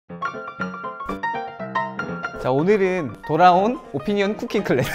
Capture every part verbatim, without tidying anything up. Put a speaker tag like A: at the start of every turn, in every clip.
A: 자, 오늘은 돌아온 오피니언 쿠킹 클래스.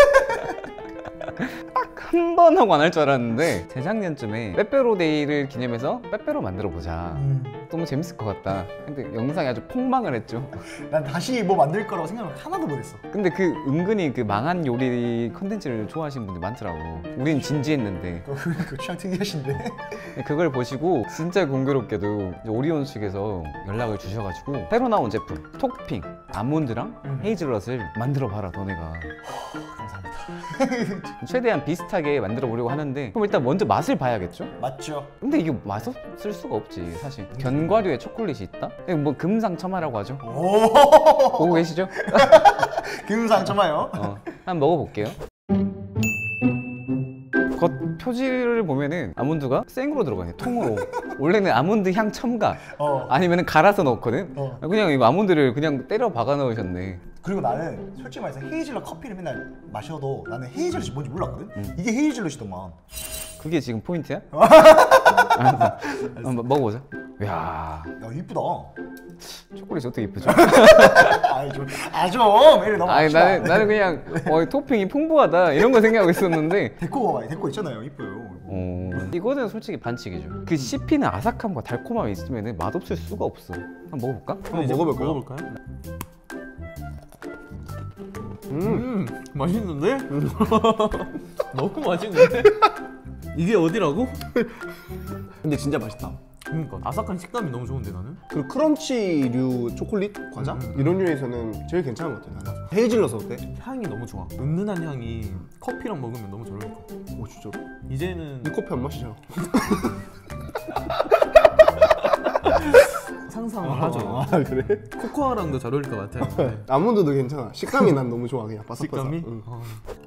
A: 딱 한 번 하고 안 할 줄 알았는데 재작년쯤에 빼빼로데이를 기념해서 빼빼로 만들어 보자. 음. 너무 재밌을 것 같다. 근데 영상이 아주 폭망을 했죠.
B: 난 다시 뭐 만들 거라고 생각을 하나도 못 했어.
A: 근데 그 은근히 그 망한 요리 컨텐츠를 좋아하시는 분들 많더라고. 우린 진지했는데.
B: 그 취향 특이하신데.
A: 그걸 보시고 진짜 공교롭게도 오리온 측에서 연락을 주셔가지고 새로 나온 제품 토핑 아몬드랑 음. 헤이즐넛을 만들어 봐라 너네가.
B: 감사합니다.
A: 최대한 비슷하게 만들어 보려고 하는데 그럼 일단 먼저 맛을 봐야겠죠?
B: 맞죠.
A: 근데 이게 맛없을 수가 없지 사실. 견과류에 초콜릿이 있다? 뭐 금상첨화라고 하죠. 보고 계시죠?
B: 금상첨화요?
A: 어, 한번 먹어볼게요. 겉 표지를 보면은 아몬드가 생으로 들어가네, 통으로. 원래는 아몬드 향 첨가 어. 아니면 갈아서 넣거든. 어. 그냥 이거 아몬드를 그냥 때려 박아 넣으셨네.
B: 그리고 나는 솔직히 말해서 헤이즐넛 커피를 맨날 마셔도 나는 헤이즐넛이 뭔지 몰랐거든? 음. 이게 헤이즐넛이더만.
A: 그게 지금 포인트야? 알았어. 한번 먹어보자. 이야,
B: 야 이쁘다.
A: 초콜릿이 어떻게 이쁘죠?
B: 아이 좀, 아 좀! 이래 너무
A: 아니 나는, 나는 그냥 어, 토핑이 풍부하다 이런 거 생각하고 있었는데
B: 데코가 많이 데코 있잖아요. 이뻐요.
A: 어, 이거는 솔직히 반칙이죠. 그 씹히는 아삭함과 달콤함이 있으면 맛없을 수가 없어. 한번 먹어볼까?
C: 한번 먹어볼까요? 먹어볼까요? 음, 음 맛있는데? 너무 맛있는데? 이게 어디라고?
D: 근데 진짜 맛있다.
C: 그러니까 아삭한 식감이 너무 좋은데 나는?
D: 그리고 크런치류 초콜릿 과자? 음. 이런 류에서는 제일 괜찮은 것 같아 나는. 헤이즐넛 어때?
C: 향이 너무 좋아. 은은한 향이 커피랑 먹으면 너무 잘 어울릴 것 같아.
D: 오 진짜로?
C: 이제는
D: 네 커피 안 마시잖아.
C: 상상을
D: 아,
C: 하죠.
D: 아 그래?
C: 코코아랑도 잘 어울릴 것 같아. 네.
D: 아몬드도 괜찮아. 식감이 난 너무 좋아. 그냥 바삭바삭.
C: 식감이?
D: 응.
C: 어.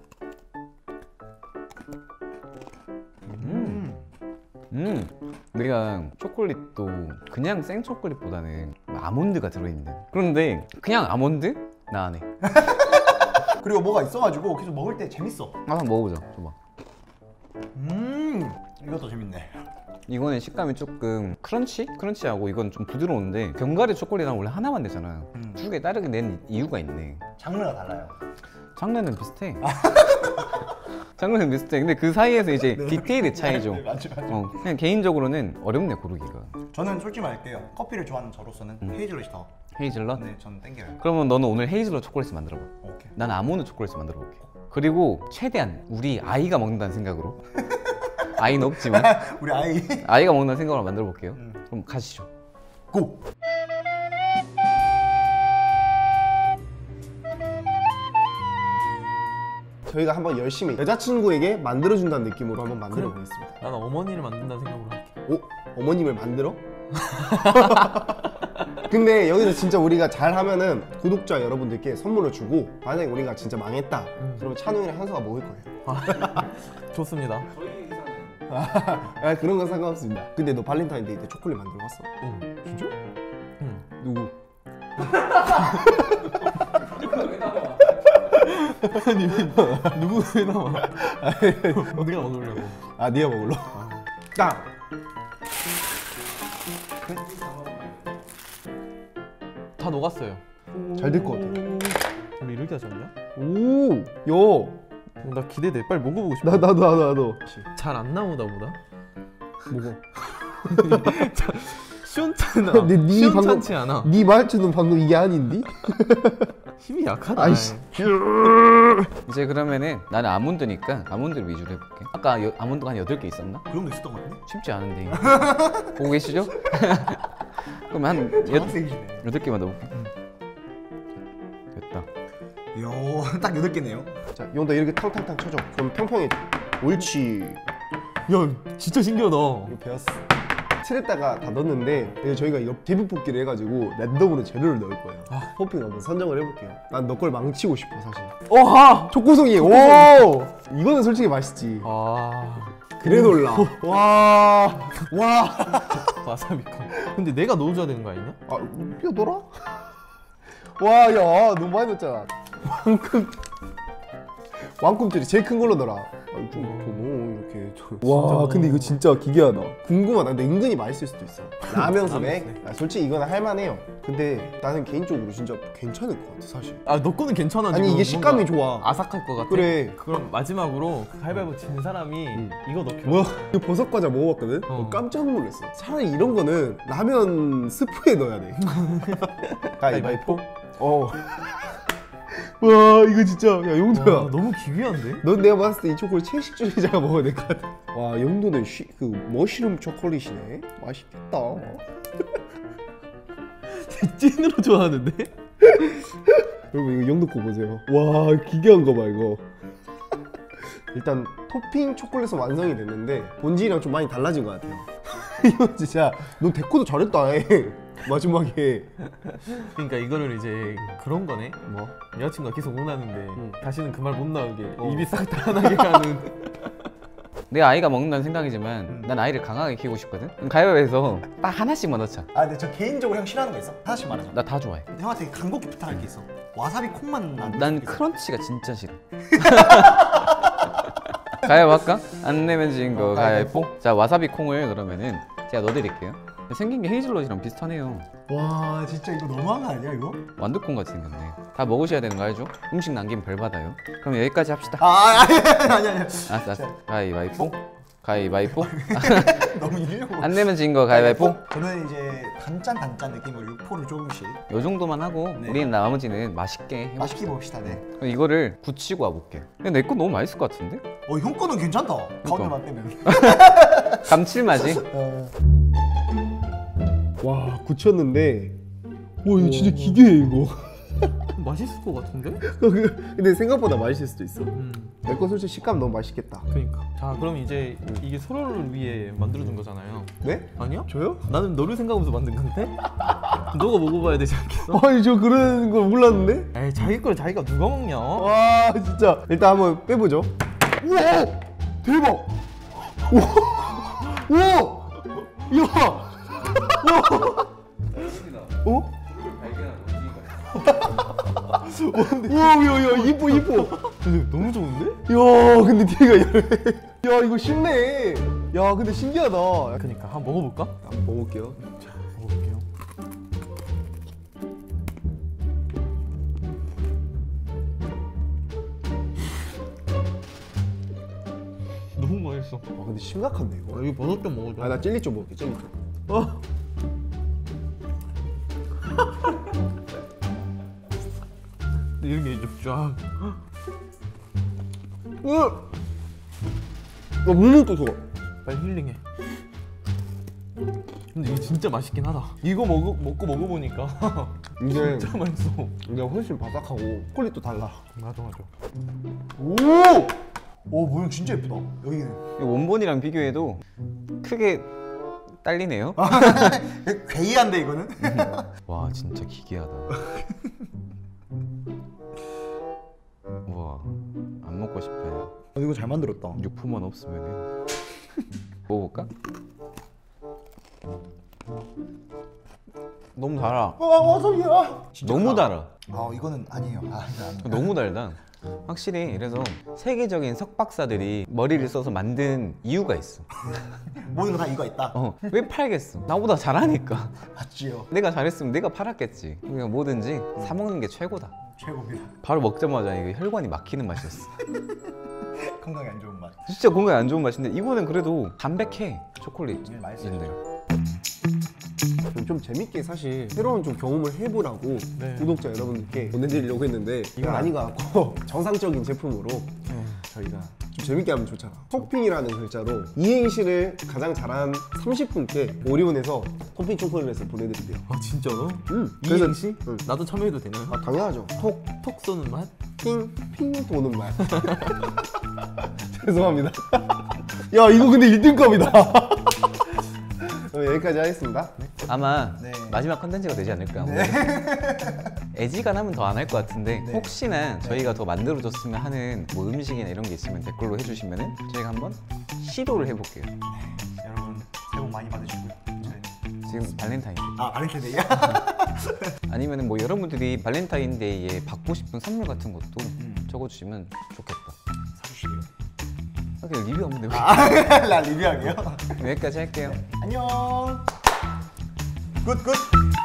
A: 음. 음. 내가 초콜릿도 그냥 생 초콜릿보다는 아몬드가 들어있는. 그런데 그냥 아몬드? 나 안 해.
B: 그리고 뭐가 있어가지고 계속 먹을 때 재밌어.
A: 한번 먹어보자. 줘봐.
B: 음, 이것도 재밌네.
A: 이거는 식감이 조금 크런치? 크런치하고 이건 좀 부드러운데 견과류 초콜릿은 원래 하나만 되잖아. 음. 두 개 다르게 낸 이유가 있네.
B: 장르가 달라요.
A: 장르는 비슷해. 장르는 비슷해. 근데 그 사이에서 이제
B: 네.
A: 디테일의 차이죠.
B: 네, 맞아, 맞아.
A: 어, 그냥 개인적으로는 어렵네 고르기가.
B: 저는 솔직히 말할게요. 커피를 좋아하는 저로서는 음. 헤이즐넛이 더.
A: 헤이즐넛?
B: 네, 저는 땡겨요.
A: 그러면 너는 오늘 헤이즐넛 초콜릿을 만들어봐.
B: 오케이.
A: 난 아몬드 초콜릿을 만들어볼게. 그리고 최대한 우리 아이가 먹는다는 생각으로. 아이는 없지만
B: 우리 아이
A: 아이가 먹는다는 생각으로 만들어볼게요.
B: 음.
A: 그럼 가시죠.
B: 고!
D: 저희가 한번 열심히 여자친구에게 만들어준다는 느낌으로 한번 만들어 보겠습니다.
C: 나는 어머니를 만든다는 생각으로 할게.
D: 오? 어머님을 만들어? 근데 여기서 진짜 우리가 잘하면은 구독자 여러분들께 선물을 주고 만약에 우리가 진짜 망했다 음. 그러면 찬웅이랑 현서가 먹을 거예요.
C: 아, 좋습니다.
D: 아, 그런 건 상관없습니다. 근데 너 발렌타인데이 때 초콜릿 만들어 봤어?
C: 응.
D: 진짜?
C: 응.
D: 누구?
C: 아니 누구 왜 나와? 어디가 먹으려고?
D: 아 네가 먹을러? 아. 딱!
C: 다 녹았어요.
D: 잘 될 것 같아.
C: 우리 이렇게 하지 않냐?
D: 오! 야!
C: 어, 나 기대돼. 빨리 먹어보고 싶어.
D: 나, 나도 나도 나도.
C: 잘 안 나오다 보다. 먹어. 시원찮아.
D: 근데 네
C: 시원찮지
D: 방금,
C: 않아.
D: 네 말투는 방금 이게 아닌데?
C: 힘이 약하다.
D: 아이씨.
A: 이제 그러면은 나는 아몬드니까 아몬드를 위주로 해볼게. 아까 여, 아몬드가 한 여덟 개 있었나?
B: 그 정도 있었던 것 같은데?
A: 쉽지 않은데. 보고 계시죠? 그럼 한
B: 장학생이시네.
A: 여덟 개만 넣어볼게. 응. 됐다.
B: 이야, 딱 여덟 개네요.
D: 자, 용도 이렇게 탕탕탕 쳐줘. 그럼 평평해져. 옳지.
C: 야, 진짜 신기하다.
D: 이거 배웠어. 틀에다가 다 넣었는데 이제 저희가 이거 대북 뽑기를 해가지고 랜덤으로 재료를 넣을 거예요. 아, 토핑 한번 선정을 해볼게요. 난 너 걸 망치고 싶어 사실.
C: 오하!
D: 초코송이. 오! 이거는 솔직히 맛있지.
C: 아,
D: 그래놀라. 와. 와.
C: 와사비콘. 근데 내가 넣어줘야 되는 거 아니냐?
D: 아, 뼈더라? 와, 야, 너무 많이 넣었잖아. 왕꿈. 왕꿈틀이 제일 큰 걸로 넣어라. 아, 좀, 좀, 이렇게 와 근데 이거 진짜 기괴하다. 궁금하다. 근데 은근히 맛있을 수도 있어. 라면 소백. 아, 솔직히 이거는 할만해요. 근데 나는 개인적으로 진짜 괜찮을 것 같아 사실.
C: 아 너 거는 괜찮아.
D: 아니
C: 지금
D: 이게 식감이
C: 뭔가
D: 좋아.
C: 아삭할 것 같아.
D: 그래.
C: 그럼 마지막으로 그 가위바위보 진 사람이
D: 응.
C: 이거 넣기로.
D: 뭐야? 이거 버섯 과자 먹어봤거든?
C: 어.
D: 어, 깜짝 놀랐어. 차라리 이런 거는 라면 스프에 넣어야 돼. 가위바위보. 어. 와 이거 진짜 야 용도야.
C: 와, 너무 기괴한데?
D: 넌 내가 봤을 때 이 초콜릿 채식주의자가 먹어야 될 것 같아. 와 용도는 쉬, 그 머시룸 초콜릿이네. 맛있겠다.
C: 찐으로 좋아하는데?
D: 여러분 이거 영도 거 보세요. 와 기괴한 거 봐 이거. 일단 토핑 초콜릿은 완성이 됐는데 본질이랑 좀 많이 달라진 것 같아요. 이거 진짜 너 데코도 잘했다 해. 마지막에.
C: 그러니까 이거를 이제 그런 거네.
D: 뭐?
C: 여자친구가 계속 원하는데
D: 응.
C: 다시는 그 말 못 나오게
D: 어.
C: 입이 싹 달아나게 하는.
A: 내 아이가 먹는다는 생각이지만
B: 음.
A: 난 아이를 강하게 키우고 싶거든. 가위바위보에서 딱 하나씩만 넣자.
B: 아 근데 저 개인적으로 형 싫어하는 거 있어? 하나씩 말해줘.
A: 나 다 좋아해.
B: 근데 형한테 간곡히 부탁할 게 있어. 와사비 콩만 안
A: 난
B: 넣을 수 있어.
A: 크런치가 진짜 싫어. 가위바위보 할까? 안 내면 지은 거
B: 어,
A: 가위바위보. 자 와사비 콩을 그러면은 제가 넣어드릴게요. 생긴 게 헤이즐넛이랑 비슷하네요.
B: 와 진짜 이거 너무한 거 아니야 이거?
A: 완두콩 같이 생겼네. 다 먹으셔야 되는 거 알죠? 음식 남기면 벌 받아요. 그럼 여기까지 합시다.
B: 아 아니 아니 아니 아니.
A: 알았어 알았어. 가위바위보. 가위바위보.
B: 너무 이려고.
A: 안 내면 진 거 가위바위보.
B: 저는 이제 단짠 단짠 느낌으로 육포를 조금씩
A: 요 정도만 하고
B: 네.
A: 우리는 나머지는 맛있게 해볼게요.
B: 맛있게 먹읍시다. 네.
A: 그럼 이거를 굳히고 와볼게. 근데 내 거 너무 맛있을 것 같은데?
B: 어 형 거는 괜찮다. 가운데만 빼면.
A: 감칠맛이?
B: 어.
D: 와 굳혔는데. 와 이거 진짜 기괴해 이거.
C: 맛있을 것 같은데?
D: 근데 생각보다 맛있을 수도 있어.
C: 음.
D: 내 거 솔직히 식감 너무 맛있겠다.
C: 그러니까. 자 그럼 이제 이게 서로를 위해 만들어준 거잖아요.
D: 네?
C: 아니야?
D: 저요?
C: 나는 너를 생각하면서 만든 건데? 너가 먹어봐야 되지 않겠어?
D: 아니 저 그런 거 몰랐는데?
C: 에이 자기 걸 자기가 누가 먹냐?
D: 와 진짜 일단 한번 빼보죠. 우와 대박. 우와 우와 야 우와 어? 우와 야야 이뻐 이뻐.
C: 근데 너무 좋은데?
D: 야 근데 뒤가 열해. 야 이거 쉽네. 야 근데 신기하다.
C: 그러니까 한번 먹어볼까?
D: 한번 먹어볼게요.
C: 자 먹어볼게요. 너무 맛있어.
D: 아 근데 심각한데 이거.
C: 아, 이거 버섯 좀 먹어줘.
D: 아 나 젤리 좀 먹을게 젤리 좀.
C: 어? 이런 게 좀 쫙.
D: 으! 야 물물 또 줘.
C: 빨리 힐링해. 근데 이게 진짜 맛있긴 하다. 이거 먹어, 먹고 먹어보니까
D: 이게
C: 진짜 맛있어.
D: 이게 훨씬 바삭하고 초콜릿도 달라.
C: 맞아 맞아.
D: 오!
B: 오 모형 진짜 예쁘다. 여기는.
A: 이 원본이랑 비교해도 크게 딸리네요.
B: 괴이한데 이거는.
A: 와 진짜 기괴하다. 우와 안 먹고 싶어요.
B: 어, 이거 잘 만들었다.
A: 육포만 없으면은. 먹어볼까? 너무 달아.
B: 아 와사비야.
A: 너무 달아.
B: 아 이거는 아니에요. 아 이거 아니에요.
A: 너무 달다. 확실히 이래서 세계적인 석박사들이 머리를 써서 만든 이유가 있어.
B: 모든 거 다 이거 있다.
A: 어, 왜 팔겠어? 나보다 잘하니까.
B: 맞지요.
A: 내가 잘했으면 내가 팔았겠지. 그러니까 뭐든지 사 먹는 게 최고다.
B: 최고입니다.
A: 바로 먹자마자 이게 혈관이 막히는 맛이었어.
B: 건강에 안 좋은 맛.
A: 진짜 건강에 안 좋은 맛인데 이거는 그래도 담백해. 초콜릿.
B: 음, 맛있어요.
A: 인데.
D: 좀, 좀 재밌게 사실 새로운 좀 경험을 해보라고
C: 네.
D: 구독자 여러분들께 보내드리려고 했는데 이건 아닌 것 같고 정상적인 제품으로 저희가 좀 재밌게 하면 좋잖아. 토핑이라는 글자로 이행시를 가장 잘한 삼십 분께 오리온에서 토핑 초콜릿을 보내드릴게요.
C: 아 진짜로?
D: 음, 그래서-
C: 이행시?
D: 응.
C: 나도 참여해도 되나요?
D: 아 당연하죠. 톡,
C: 톡 쏘는 맛?
D: 핑, 핑 도는 말. 죄송합니다. 야 이거 근데 일 등급이다. 여기까지 하겠습니다.
A: 아마
B: 네.
A: 마지막 컨텐츠가 되지 않을까. 네. 애지간하면 더 안 할 것 같은데
B: 네.
A: 혹시나 저희가 더 만들어줬으면 하는 뭐 음식이나 이런 게 있으면 댓글로 해주시면은 저희가 한번 시도를 해볼게요.
B: 여러분 새해 복 많이 받으시고요. 저희는
A: 지금 발렌타인데이.
B: 아 발렌타인데이야?
A: 아니면은 뭐 여러분들이 발렌타인데이에 받고 싶은 선물 같은 것도
B: 음.
A: 적어주시면 좋겠다.
B: 사주시게요.
A: 하긴 리뷰 없는데 왜?
B: 아, 나 리뷰하게요.
A: 여기까지 할게요.
B: 안녕. 굿 굿.